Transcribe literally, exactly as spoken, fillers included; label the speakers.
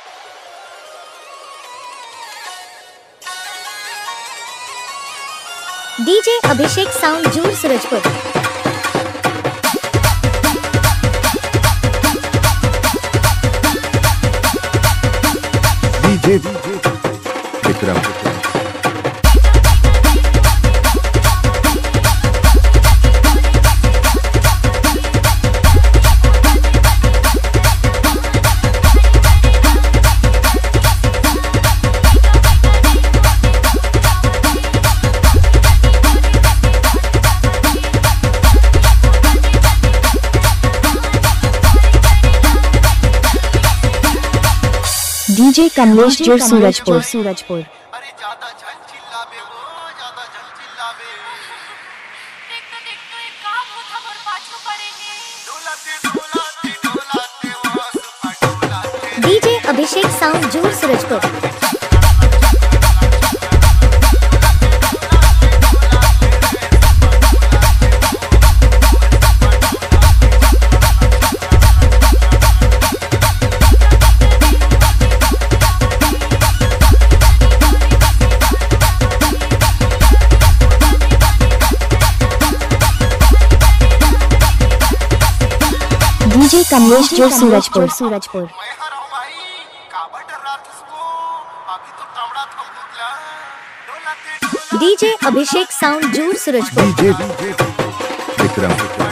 Speaker 1: DJ Abhishek sound जूर Surajpur.
Speaker 2: DJ Vikram.
Speaker 1: DJ Kamlesh जोर सूरजपुर सूरजपुर।
Speaker 3: अरे ज्यादा झल चिल्लाबे वो ज्यादा झल चिल्लाबे।
Speaker 4: देख तो देख तो एक काम होता मोर पाछू पड़ेंगे।
Speaker 3: डोलाते डोलाते डोलाते मोर सुपा डोलाते।
Speaker 1: डीजे अभिषेक साउंड जूर सूरजपुर। डीजे कमलेश जोर सूरजपुर सूरजपुर।
Speaker 3: मैं हराऊं भाई काबा डर रहा था इसको अभी तो टमड़ा थम गया। डोलाते डोलाते
Speaker 1: डीजे अभिषेक साउंड जूर सूरजपुर।
Speaker 2: डीजे विक्रम।